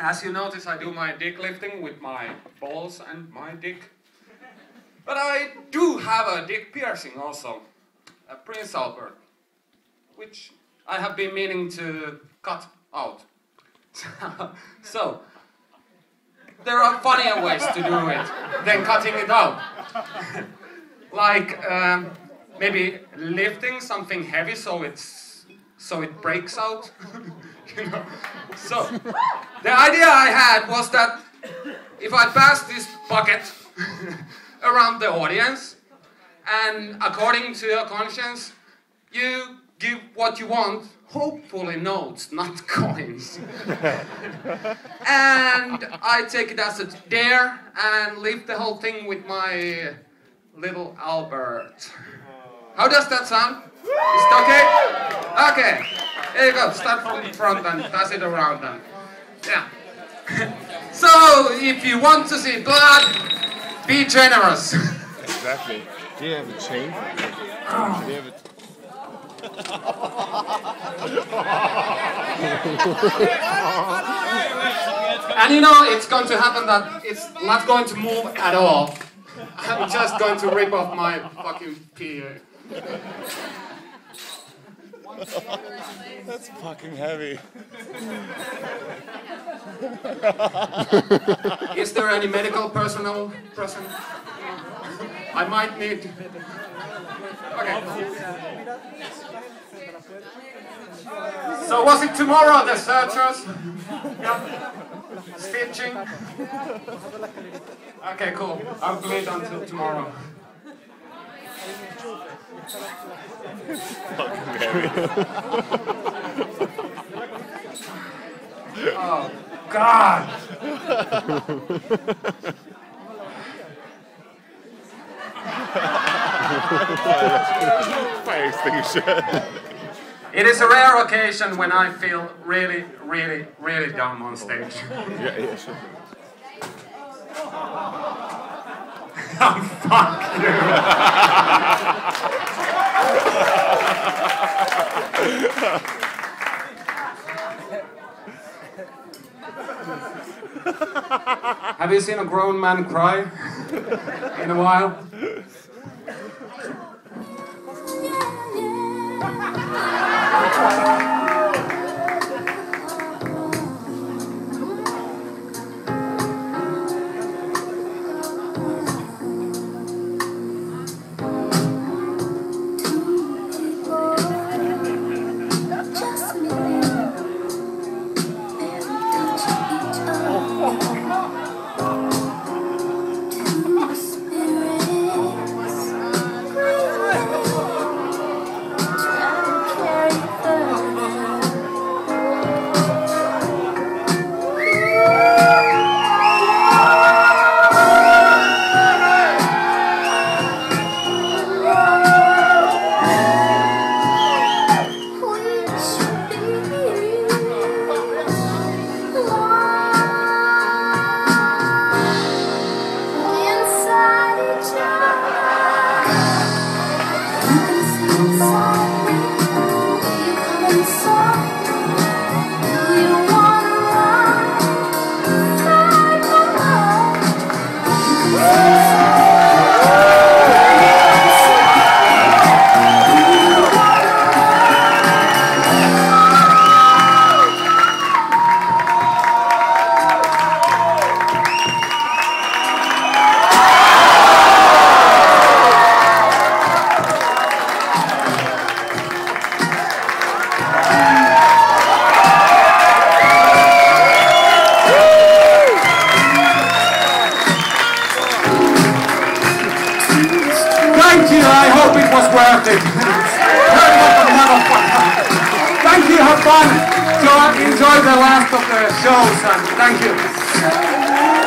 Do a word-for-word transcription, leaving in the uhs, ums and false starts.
As you notice, I do my dick lifting with my balls and my dick. But I do have a dick piercing also, a Prince Albert, which I have been meaning to cut out. So, there are funnier ways to do it than cutting it out. Like um, maybe lifting something heavy so it's so it breaks out. You know? So the idea I had was that if I pass this bucket around the audience, and according to your conscience, you give what you want, hopefully notes, not coins. And I take it as a dare and lift the whole thing with my little Albert. How does that sound? Is it okay? Okay. There you go. Start from the front and pass it around and yeah. So if you want to see blood, be generous. Exactly. Do you have a chain? Oh. Do you have a And you know, it's going to happen that it's not going to move at all. I'm just going to rip off my fucking P A. That's fucking heavy. Is there any medical personnel present? I might need... Okay. So was it tomorrow the searchers? Yeah. Stitching? Okay, cool. I'll bleed until tomorrow. Fucking heavy. Oh, God! Fire extinguisher. It is a rare occasion when I feel really, really, really dumb on stage. Yeah, yeah, sure. Oh, fuck you! Have you seen a grown man cry in a while? Thank you, have fun. Enjoy the last of the shows and thank you.